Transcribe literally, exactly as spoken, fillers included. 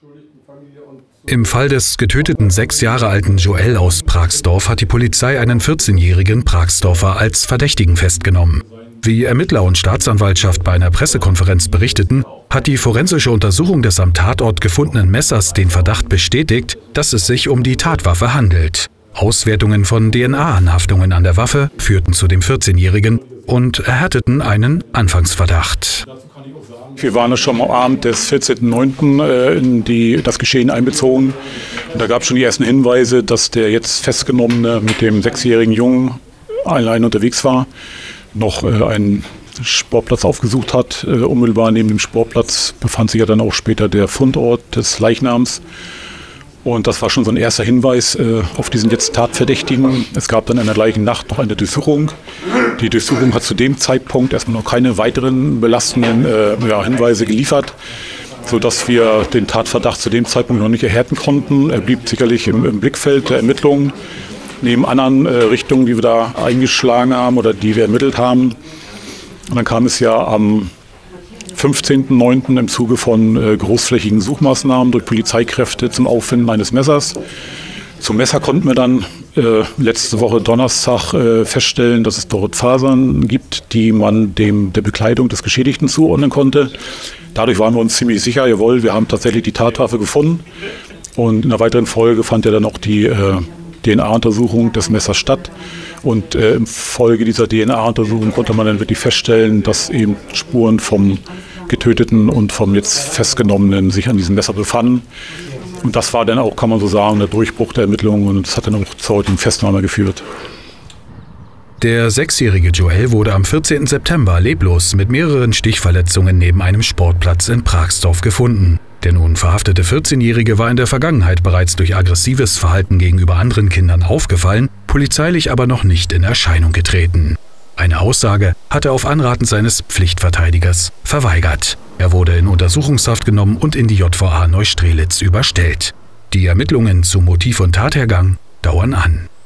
Im Fall des getöteten sechs Jahre alten Joel aus Pragsdorf hat die Polizei einen vierzehnjährigen Pragsdorfer als Verdächtigen festgenommen. Wie Ermittler und Staatsanwaltschaft bei einer Pressekonferenz berichteten, hat die forensische Untersuchung des am Tatort gefundenen Messers den Verdacht bestätigt, dass es sich um die Tatwaffe handelt. Auswertungen von D N A-Anhaftungen an der Waffe führten zu dem vierzehnjährigen und erhärteten einen Anfangsverdacht. Wir waren schon am Abend des vierzehnten neunten in die, das Geschehen einbezogen. Und da gab es schon die ersten Hinweise, dass der jetzt Festgenommene mit dem sechsjährigen Jungen allein unterwegs war, noch einen Sportplatz aufgesucht hat. Unmittelbar neben dem Sportplatz befand sich ja dann auch später der Fundort des Leichnams. Und das war schon so ein erster Hinweis äh, auf diesen jetzt Tatverdächtigen. Es gab dann in der gleichen Nacht noch eine Durchsuchung. Die Durchsuchung hat zu dem Zeitpunkt erstmal noch keine weiteren belastenden äh, ja, Hinweise geliefert, sodass wir den Tatverdacht zu dem Zeitpunkt noch nicht erhärten konnten. Er blieb sicherlich im, im Blickfeld der Ermittlungen, neben anderen äh, Richtungen, die wir da eingeschlagen haben oder die wir ermittelt haben. Und dann kam es ja am fünfzehnten neunten im Zuge von äh, großflächigen Suchmaßnahmen durch Polizeikräfte zum Auffinden eines Messers. Zum Messer konnten wir dann äh, letzte Woche Donnerstag äh, feststellen, dass es dort Fasern gibt, die man dem der Bekleidung des Geschädigten zuordnen konnte. Dadurch waren wir uns ziemlich sicher, jawohl, wir haben tatsächlich die Tatwaffe gefunden. Und in der weiteren Folge fand ja dann auch die äh, D N A-Untersuchung des Messers statt. Und äh, im Folge dieser D N A-Untersuchung konnte man dann wirklich feststellen, dass eben Spuren vom Getöteten und vom jetzt Festgenommenen sich an diesem Messer befanden. Und das war dann auch, kann man so sagen, der Durchbruch der Ermittlungen und es hat dann auch zur heutigen Festnahme geführt. Der sechsjährige Joel wurde am vierzehnten September leblos mit mehreren Stichverletzungen neben einem Sportplatz in Pragsdorf gefunden. Der nun verhaftete vierzehnjährige war in der Vergangenheit bereits durch aggressives Verhalten gegenüber anderen Kindern aufgefallen, polizeilich aber noch nicht in Erscheinung getreten. Eine Aussage hat er auf Anraten seines Pflichtverteidigers verweigert. Er wurde in Untersuchungshaft genommen und in die J V A Neustrelitz überstellt. Die Ermittlungen zu Motiv und Tathergang dauern an.